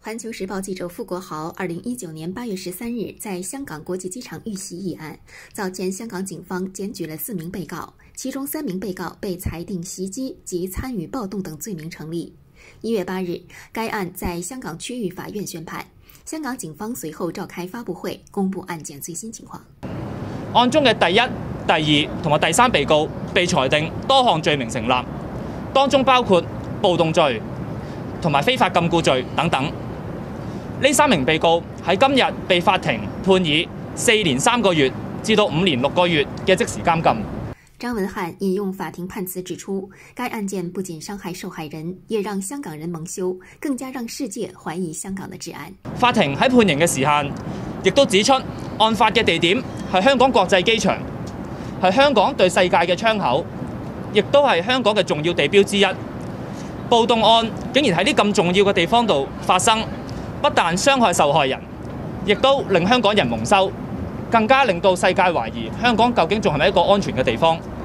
环球时报记者傅国豪2019年8月13日在香港国际机场遇袭一案，早前香港警方检举了4名被告，其中3名被告被裁定袭击及参与暴动等罪名成立。1月8日，该案在香港区域法院宣判，香港警方随後召開發布會，公布案件最新情況。 案中嘅第1、第2同埋第3被告被裁定多項罪名成立，當中包括暴動罪同埋非法禁錮罪等等。呢3名被告喺今日被法庭判以4年3個月至到5年6個月嘅即時監禁。 張文瀚引用法庭判詞指出，該案件不僅傷害受害人，也讓香港人蒙羞，更加讓世界懷疑香港的治安。 法庭喺判刑嘅時限，亦都指出案發嘅地點係香港國際機場，係香港對世界嘅窗口，亦都係香港嘅重要地標之一。暴動案竟然喺呢咁重要嘅地方度發生，不但傷害受害人，亦都令香港人蒙羞，更加令到世界懷疑香港究竟仲係咪一個安全嘅地方。